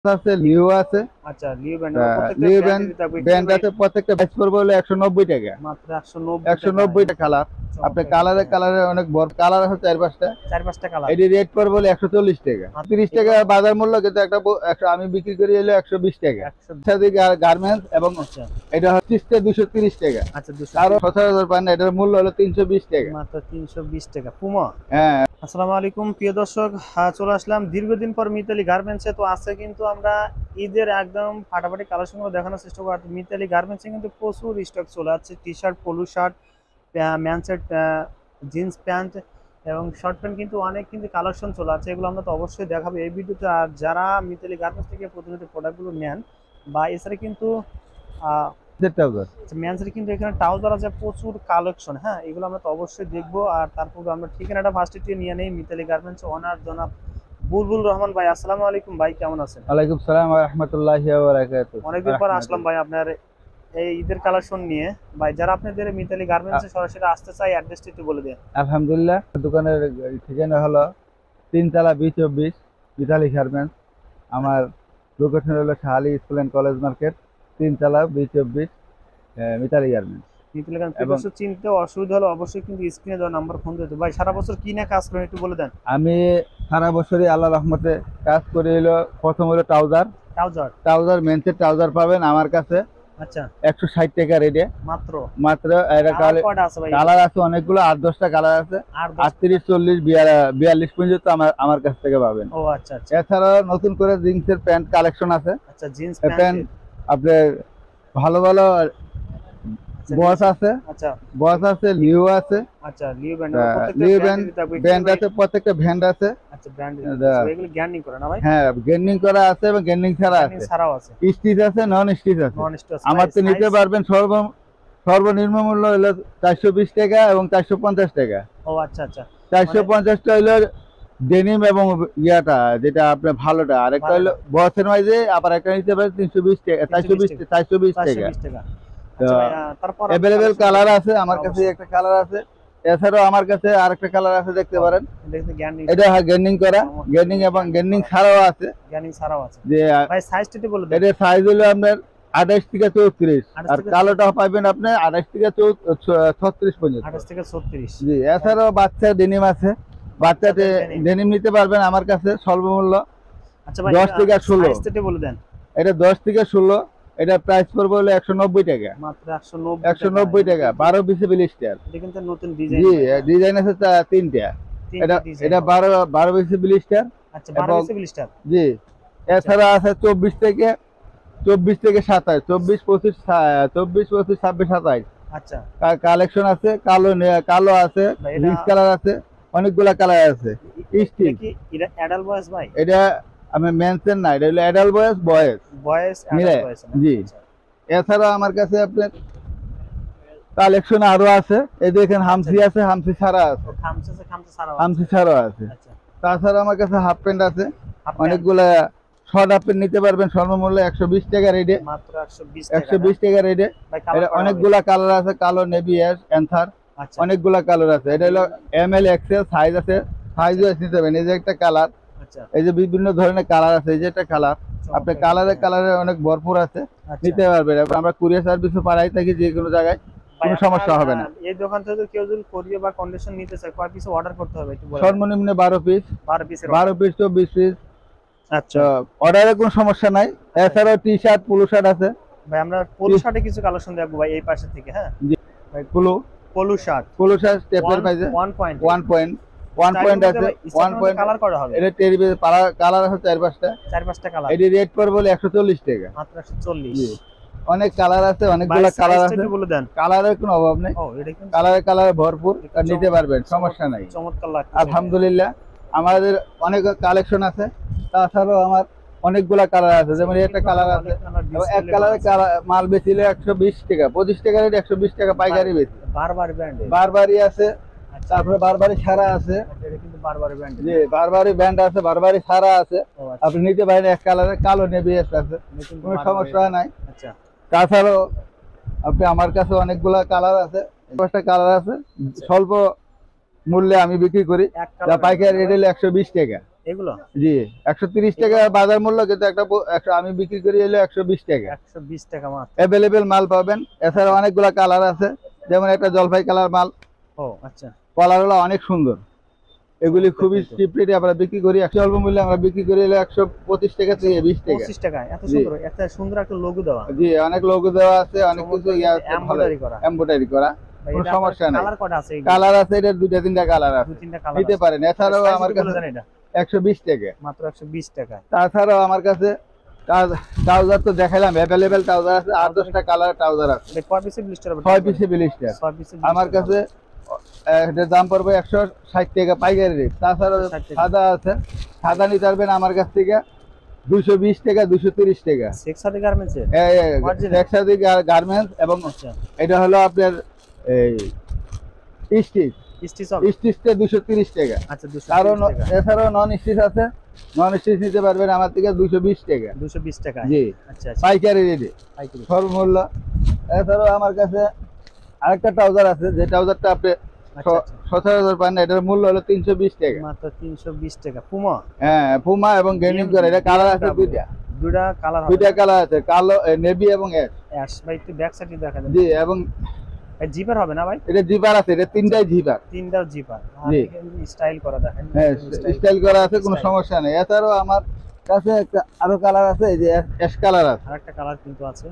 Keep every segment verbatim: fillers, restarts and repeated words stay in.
আছে, লিও আছে। আচ্ছা, লিও ব্যান্ড আ প্রত্যেকটা লিও ব্যান্ড ব্র্যান্ডেরই থাকবে ব্যান্ড ভাই। আছে, প্রত্যেকটা ব্যাচ পড়বে হলো একশো নব্বই টাকা। মাত্র একশো নব্বই একশো টাকা। নব্বই টা কালার। আপনি চমৎকার কিন্তু কালারে হ্যাঁ। কালারে অনেক বড় কালার আছে চার পাঁচ টা। চার পাঁচ টা কালার। এটি রেট পড়বে হলো একশো চল্লিশ টাকা। আচ্ছা, ত্রিশ টাকা এগুলো বাজার মূল্য, কিন্তু একটা ব একশো আমি বিক্রি করি হলো একশো বিশ টাকা। একশো সাথে গা গার্মেন্টস এবং আচ্ছা, এটা হচ্ছে দুইশো ত্রিশ টাকা। আচ্ছা দুইশো আরো সচরাচর পান না, এটার মূল্য হলো তিনশো বিশ টাকা। মাত্র তিনশো বিশ টাকা। পুমা। হ্যাঁ, আসসালামু আলাইকুম প্রিয় দর্শক, হ্যাঁ, চলে আসলাম দীর্ঘদিন পর মিতালি গার্মেন্টসে। তো আছে কিন্তু আমরা ঈদের একদম ফাটাফাটি কালেকশনগুলো দেখানোর চেষ্টা করি। মিতালি গার্মেন্টসে কিন্তু প্রচুর স্টক চলে আসছে, টি শার্ট, পলু শার্ট, ম্যানসেট, জিন্স প্যান্ট এবং শর্ট প্যান্ট, কিন্তু অনেক কিন্তু কালেকশন চলে আসছে। এগুলো আমরা তো অবশ্যই দেখাবো এই ভিডিওতে। আর যারা মিতালি গার্মেন্টস থেকে প্রতিনিয়ত প্রোডাক্টগুলো নেন বা এছাড়া কিন্তু আহ মেন্সের কিন্তু এখানে ট্রাউজার আছে প্রচুর কালেকশন। হ্যাঁ, এগুলো আমরা তো অবশ্যই দেখবো। আর তারপর আমরা ঠিকানাটা ফার্স্ট একটু নিয়ে নেই। মিতালি গার্মেন্টস ওনার জনাব বুলবুল রহমান ভাই। আসসালামু আলাইকুম ভাই, কেমন আছেন? ওয়ালাইকুম সালাম ওয়া রাহমাতুল্লাহি ওয়া বারাকাতুহু। অনেকদিন পর আসলাম ভাই আপনার এই ঈদের কালেকশন নিয়ে। ভাই, যারা আপনাদের মিতালি গার্মেন্টসে সরাসরি আসতে চাই, অ্যাড্রেসটা একটু বলে দেন। আলহামদুলিল্লাহ, দোকানের ঠিকানা হলো তিনতলা বি চব্বিশ মিতালি গার্মেন্টস। আমার লোকেশন হলো Shahali school and college market, তিনতলা বি চব্বিশ মিতালি গার্মেন্টস। মিতালি গার্মেন্টস চিনতে অসুবিধা হলে অবশ্যই কিন্তু স্ক্রিনে দেওয়া নাম্বার ফোন দিতে। ভাই, সারা বছর কি না কাজ করেন একটু বলে দেন। আমি সারা বছরই আল্লাহ রহমতে কাজ করে এলো। প্রথম হলো ট্রাউজার। ট্রাউজার ট্রাউজার মেন্সের ট্রাউজার পাবেন আমার কাছে আচ্ছা একশো ষাট টাকা রেটে মাত্র। মাত্র। কালার আছে অনেকগুলো, আট দশটা কালার আছে। আটত্রিশ চল্লিশ বিয়াল্লিশ পর্যন্ত আমার আমার কাছ থেকে পাবেন। ও আচ্ছা আচ্ছা। এছাড়াও নতুন করে জিন্সের প্যান্ট কালেকশন আছে। আচ্ছা, জিন্স প্যান্ট আপনার ভালো ভালো বস আছে। আচ্ছা, বস আছে, লিও আছে। আচ্ছা, Leo band Leo band band আছে, প্রত্যেকটা ব্যান্ড আছে। আচ্ছা, ব্র্যান্ড এগুলো গ্যান্ডিং করে না ভাই? হ্যাঁ, গ্যান্ডিং করা আছে এবং গ্যান্ডিং ছাড়া আছে। ছাড়াও আছে, স্টিচ আছে, নন স্টিচ আছে। নন স্টিচ আমার তো নিতে পারবেন সর্ব সর্বনিম্ন মূল্য হলো চারশো বিশ টাকা এবং চারশো পঞ্চাশ টাকা। ও আচ্ছা আচ্ছা। চারশো পঞ্চাশটা হইলো ডেনিম এবং ইয়াটা যেটা আপনার ভালোটা, আর একটা হলো বসের মাঝে, আবার একটা নিতে পারেন তিনশো বিশ টাকা, চারশো বিশ চারশো বিশ টাকা। অ্যাভেলেবেল কালার আছে আমার কাছে, একটা কালার আছে। এছাড়াও আমার কাছে আরেকটা কালার আছে, দেখতে পারেন। এটা গ্যান্ডিং করা, গ্যান্ডিং এবং গ্যান্ডিং ছাড়াও আছে। গ্যান্ডিং ছাড়াও আছে। যে ভাই সাইজটা একটু বলে দেন। এটা সাইজ হলো আপনার আঠাশ থেকে চৌত্রিশ, আর কালোটা পাবেন আপনি আঠাশ থেকে ছত্রিশ পর্যন্ত। আঠাশ থেকে ছত্রিশ। জি, এছাড়াও বাচ্চা ডেনিম আছে। বাচ্চা ডেনিম নিতে পারবেন আমার কাছে স্বল্পমূল্য আচ্ছা ভাই, দশ থেকে ষোলো। সাইজটা বলে দেন। এটা দশ থেকে ষোলো, এটা প্রাইস পড়বে হলো একশো নব্বই টাকা। মাত্র একশো নব্বই একশো নব্বই টাকা, বারো পিসে ব্লিস্টার। এটা কিন্তু নতুন ডিজাইন। জি, ডিজাইন আছে তিনটা। এটা এটা বারো বারো পিসে ব্লিস্টার। আচ্ছা, বারো পিসে ব্লিস্টার। জি, এছাড়া আছে চব্বিশ থেকে চব্বিশ থেকে সাতাশ, চব্বিশ পঁচিশ চব্বিশ পঁচিশ ছাব্বিশ সাতাশ। আচ্ছা, কালেকশন আছে। কালো কালো আছে, রিচ কালার আছে, অনেকগুলা কালার আছে। স্টিল এটা অ্যাডাল্ট বয়েস ভাই? এটা আমি মেনশন না, এটা হলো অ্যাডাল্ট বয়েস বয়েস বয়েস অ্যাডাল্ট বয়েস। জি, এছাড়া আমার কাছে আপনার কালেকশন আরো আছে। এই দেখেন হামসি আছে, হামসি ছাড়া আছে। খামসা আছে, খামসা ছাড়া আছে। হামসি ছাড়া আছে। আচ্ছা, তাছাড়া আমার কাছে হাফ প্যান্ট আছে অনেকগুলা। শর্ট হাফ প্যান্ট নিতে পারবেন সর্বমূল্য একশো বিশ টাকা রেটে। মাত্র একশো বিশ একশো বিশ টাকা রেটে। এটা অনেকগুলা কালার আছে, কালো, নেভি, অ্যাশ, অ্যান্থার, অনেকগুলা কালার আছে। এটা হলো এম এল এক্সেল সাইজ আছে, সাইজ নিতে পারবেন। এই যে একটা কালার, এই যে বিভিন্ন ধরনের কালার আছে। এই যে একটা কালার, আপনার কালারে কালারে অনেক ভরপুর আছে, নিতে পারবেন। আমরা কুরিয়ার সার্ভিসও পাঠাই থাকি যে কোনো জায়গায়, কোনো সমস্যা হবে না। এই দোকান থেকে কেউ যদি কোরিয়ার বা কন্ডিশন নিতে চায়, কয় পিস অর্ডার করতে হবে একটু বলেন। সর্বনিম্ন বারো পিস। বারো পিসের বারো পিস তো বিশ পিস। আচ্ছা, অর্ডারে কোনো সমস্যা নাই। এছাড়াও টি শার্ট, পোলো শার্ট আছে ভাই। আমরা পোলো শার্টে কিছু কালেকশন দেখবো ভাই এই পাশে থেকে। হ্যাঁ ভাই, polo polo shirt polo shirt স্টেপের পাইছে one point one point one point আছে। ওয়ান পয়েন্ট কালার করা হবে। এটা টেরিবে কালার আছে চার পাঁচটা। চার পাঁচটা কালার। এটি রেট পড়বে বলে একশো চল্লিশ টাকা। মাত্র একশো চল্লিশ। অনেক কালার আছে, অনেকগুলো কালার আছে। বলে দেন। কালারের কোনো অভাব নেই। ও, এটা কিন্তু কালারে কালারে ভরপুর, নিতে পারবেন, সমস্যা নাই। চমৎকার লাগছে আলহামদুলিল্লাহ, আমাদের অনেক কালেকশন আছে। তাছাড়াও আমার অনেকগুলা কালার আছে, যেমন একটা কালার আছে। এক কালারে মাল বেচিলে একশো বিশ টাকা, পঁচিশ টাকা রেট, একশো বিশ টাকা পাইকারি বেশি। বারবারি ব্র্যান্ড, বারবারি আছে। তারপরে বারবারি ছাড়া আছে। এটা কিন্তু বারবারি ব্র্যান্ড। জি, বারবারি ব্র্যান্ড আছে, বারবারি ছাড়া আছে। আপনি নিতে পারেন। এক কালারে কালো নেভি আছে, কোনো সমস্যা নাই। আচ্ছা, তাছাড়াও আপনি আমার কাছে অনেকগুলা কালার আছে, পাঁচটা কালার আছে। স্বল্প মূল্যে আমি বিক্রি করি, যা পাইকারি রেট হলো একশো বিশ টাকা। এগুলো জি একশো তিরিশ টাকা বাজার মূল্য, কিন্তু একটা ব- একশো আমি বিক্রি করি হলো একশো বিশ টাকা। একশো বিশ টাকা মাত্র। অ্যাভেলেবেল মাল পাবেন। এছাড়া অনেকগুলা কালার আছে, যেমন একটা জলপাই কালার মাল, ও আচ্ছা, কলারগুলো অনেক সুন্দর। এগুলি চমৎকার খুবই কিন্তু। চিপ রেটে আমরা বিক্রি করি, একশো অল্প মূল্যে আমরা বিক্রি করি হলো একশো পঁচিশ টাকা থেকে বিশ টাকা। পঁচিশ টাকায় এত জি। সুন্দর, এত সুন্দর একটা লোগো দেওয়া, জি অনেক লোগো দেওয়া আছে, অনেক কিছু ইয়া আছে, ভালো এমব্রয়ডারি করা। এমব্রয়ডারি করা, ভাই, কোনো এটা সমস্যা আপনার নাই। কালার কটা আছে? কালার আছে এটার দুইটা তিনটা কালার আছে, দুই তিনটা কালার নিতে আছে। পারেন। এছাড়াও Size আমার একটু বলে কাছে দেন এটা। একশো বিশ টাকা। মাত্র একশো বিশ টাকায়। তাছাড়াও আমার কাছে ট্রাউজার তো দেখাইলাম, অ্যাভেলেবেল ট্রাউজার আছে, আট দশটা কালার ট্রাউজার আছে। এটা কয় পিসের ব্লিস্টার হবে? ছয় পিসে ব্লিস্টার ছয় পিসের আমার কাছে। আহ, এটার দাম পড়বে একশো ষাট টাকা পাইকারি রেট। তাছাড়া ষাট টাকা। সাদা আছে, সাদা নিতে পারবেন আমার কাছ থেকে দুশো বিশ টাকা, দুশো তিরিশ টাকা। সেক্সাদি গার্মেন্টসের Original? একসাথে গার্মেন্টস, এবং আচ্ছা, এটা হলো আপনার এই স্টিচ, স্টিচ হবে। স্টিচটা দুশো তিরিশ টাকা। আচ্ছা, দুশো কারণ তিরিশ টাকা। এছাড়াও নন স্টিচ আছে, নন স্টিচ নিতে পারবেন আমার থেকে দুশো বিশ টাকা। দুশো বিশ টাকা। জি আচ্ছা আচ্ছা, পাইকারি রেটে পাইকারি। সর্বমূল্য। এছাড়াও আমার কাছে আরেকটা ট্রাউজার আছে, যে ট্রাউজারটা আপনি আচ্ছা, আচ্ছা। সচরাচর পান না, এটার মূল্য হলো তিনশো বিশ টাকা। মাত্র তিনশো বিশ টাকা। পুমা হ্যাঁ পুমা এবং গেমিং করে, এটা কালার আছে দুইটা, দুইটা কালার হবে। দুইটা কালার আছে, কালো নেভি এবং অ্যাশ। অ্যাশ। ভাই একটু ব্যাক সাইডে দেখা যাবে। জি এবং ভাই জিপার হবে না ভাই? এটা জিপার আছে, এটা তিনটাই জিপার। তিনটাও জিপার। জি। স্টাইল করা দেখেন। হ্যাঁ স্টাইল করা আছে, কোনো Style। সমস্যা নেই। এছাড়াও আমার কাছে একটা আরো কালার আছে, এই যে অ্যাশ কালার আছে, আরেকটা কালার কিন্তু আছে।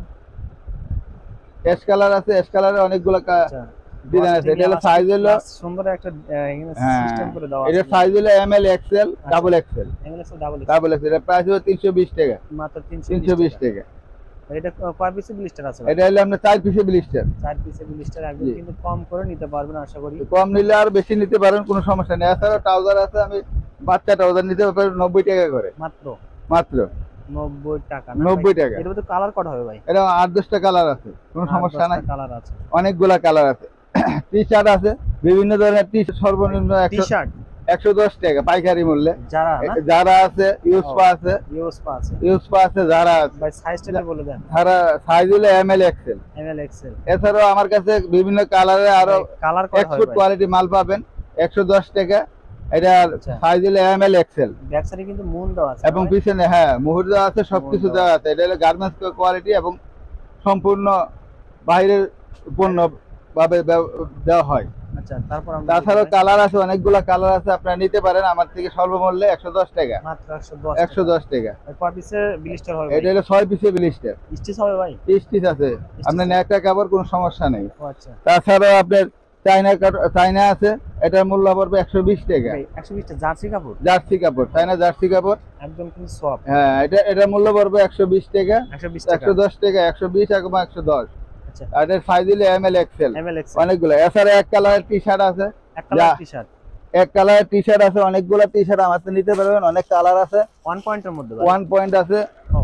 অ্যাশ কালার আছে, অ্যাশ কালারের অনেকগুলো কা- আচ্ছা, ডিজাইন আছে। এটা হলো সাইজ হলো, সুন্দর একটা এখানে হ্যাঁ সিস্টেম করে দেওয়া এটা আছে। সাইজ হলো M L XL double XL M L S double double XL. এটা প্রাইস হলো তিনশো বিশ টাকা। মাত্র তিনশো তিনশো বিশ টাকা। এটা কয় পিসের ব্লিস্টার আছে? এটা হলো আপনার চার পিসে ব্লিস্টার। চার পিসের ব্লিস্টার একদম জি। কিন্তু কম করে নিতে পারবেন আশা করি। কম নিলে আর বেশি নিতে পারেন, কোনো সমস্যা নেই। এছাড়াও ট্রাউজার আছে, আমি বাচ্চা ট্রাউজার নিতে পারেন নব্বই টাকা করে মাত্র মাত্র। নব্বই টাকা। নব্বই টাকা। এর মধ্যে কালার কটা হবে ভাই? এটা আট দশটা কালার আছে, কোনো সমস্যা নাই। কালার আছে, অনেকগুলা কালার আছে। টি শার্ট আছে, বিভিন্ন ধরনের টি শার্ট, সর্বনিম্ন টি একশো শার্ট একশো দশ টাকা পাইকারি মূল্যে। যারা না যারা আছে, ইউসপা আছে, ইউসপা আছে। ইউসপা আছে, যারা আছে। ভাই সাইজটা বলে দেন। যারা সাইজ হলো M L XL. M L XL. এছাড়াও আমার কাছে বিভিন্ন কালারে আরো কালার কটা হবে এক্সপোর্ট ভাই? কোয়ালিটি মাল পাবেন একশো দশ টাকা। এটার আচ্ছা। সাইজ হলো এম এল এক্সেল, ব্যাক সাইডে কিন্তু মুন দেওয়া আছে এবং ভাই। পিছনে হ্যাঁ মুহুর দেওয়া আছে, সবকিছু মুহুর দেওয়া আছে। এটা হলো গার্মেন্টস কোয়ালিটি এবং সম্পূর্ণ বাইরের পণ্য ভাবে দেও- দেওয়া হয়। আচ্ছা, তারপর আমরা তাছাড়াও দেখি ভাই। কালার আছে, অনেকগুলা কালার আছে, আপনারা নিতে পারেন আমার থেকে সর্বমূল্যে একশো দশ টাকা। মাত্র একশো দশ। একশো দশ টাকা। কয় পিসের ব্লিস্টার হবে এটা ভাই? হলো ছয় পিসে ব্লিস্টার। স্টিচ হবে ভাই? স্টিচ আছে, আপনার একটা কাপড়, কোনো সমস্যা নেই। ও আচ্ছা তাছাড়াও আপনার চাইনা কাট- চাইনা আছে, এটার মূল্য পড়বে একশো বিশ টাকা। ভাই, একশো বিশ টা জার্সি কাপড় জার্সি কাপড়, চাইনা জার্সি কাপড়। একদম কিন্তু সফট। হ্যাঁ এটা এটার মূল্য পড়বে একশো বিশ টাকা, একশো বিশ টাকা। একশো দশ টাকা, একশো বিশ এবং একশো দশ। আচ্ছা, আর এর সাইজ হলো M L XL. M L XL. অনেকগুলো। এছাড়া এক কালারের টি শার্ট আছে, এক কালার যা- টি শার্ট এক কালারের টি শার্ট আছে, অনেকগুলো টি শার্ট আমার থেকে নিতে পারবেন। অনেক কালার আছে, ওয়ান পয়েন্টের মধ্যে ভাই। ওয়ান পয়েন্ট আছে, ও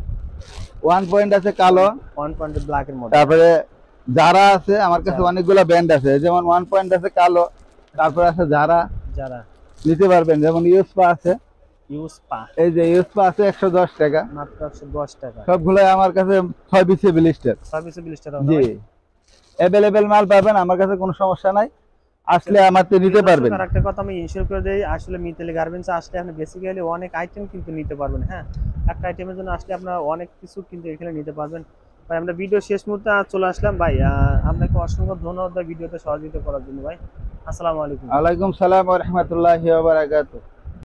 ওয়ান পয়েন্ট আছে কালো। ওয়ান পয়েন্টের ব্ল্যাক এর মধ্যে। তারপরে যারা আছে আমার কাছে আচ্ছা। অনেকগুলো ব্র্যান্ড আছে, যেমন ওয়ান পয়েন্ট আছে কালো, তারপরে আছে যারা যারা নিতে পারবেন, যেমন ইউসপা আছে, ইউজ পা এই যে ইউসপা আছে একশো দশ টাকা। মাত্র একশো দশ টাকা। সবগুলো আমার কাছে ছয় পিসে ব্লিস্টার। সার্ভিসে ব্লিস্টার জি হবে। অ্যাভেলেবেল মাল পাবেন আমার কাছে, কোনো সমস্যা নাই, আসলে আমার থেকে নিতে পারবেন। আর একটা কথা আমি ইনশিওর করে দেই, আসলে মিতালি গার্মেন্টস আসলে আপনি বেসিক্যালি অনেক আইটেম কিন্তু নিতে পারবেন। হ্যাঁ, একটা আইটেমের জন্য আসলে আপনারা অনেক কিছু কিন্তু এখানে নিতে পারবেন। ভাই আমরা ভিডিও শেষ মুহূর্তে চলে আসলাম ভাই, আহ, আপনাকে অসংখ্য ধন্যবাদ ভাই ভিডিওতে সহযোগিতা করার জন্য ভাই। আসসালামু আলাইকুম। ওয়ালাইকুম সালাম ওয়া রাহমাতুল্লাহি ওয়া বারাকাতুহু।